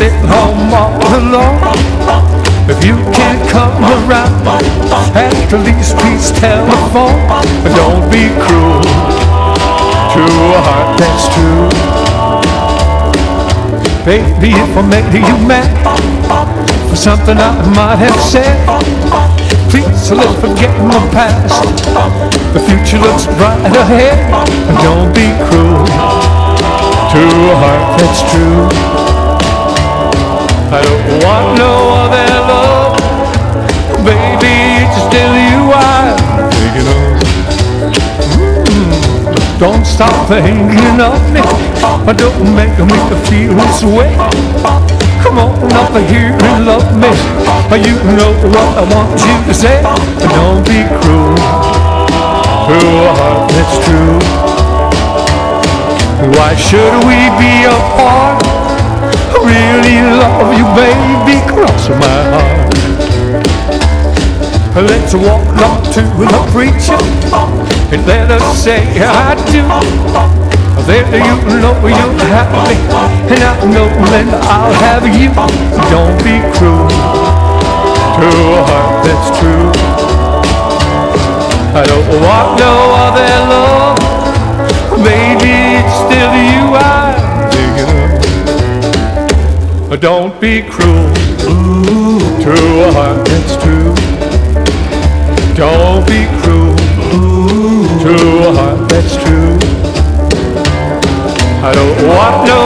sit home all alone. If you can't come around, at the least please telephone. Don't be cruel to a heart that's true. Baby, if I made you mad for something I might have said, please let's forget my past. The future looks bright ahead. Don't be cruel to a heart that's true. I don't want no other love, baby, it's still you I'm thinking of. Don't stop thinking of me, don't make me feel this way. Come on up here and love me, you know what I want you to say. Don't be cruel to a heart that's true. Why should we be apart? I really love you, baby, cross my heart. Let's walk up to the preacher and let us say I do. There you know you'll have me, and I know then I'll have you. Don't be cruel to a heart that's true. I don't want no other love, baby, it's still you I'm thinking of. Don't be cruel to a heart that's true. Don't be cruel to a heart that's true. I don't want no